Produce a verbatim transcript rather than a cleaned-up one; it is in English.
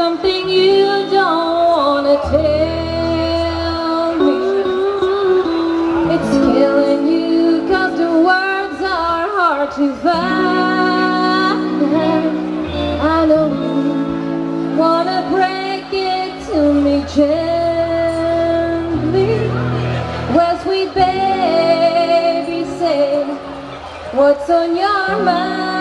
something you don't wanna tell me. It's killing you cause the words are hard to find. I know you wanna break it to me gently. Well, sweet baby, say what's on your mind.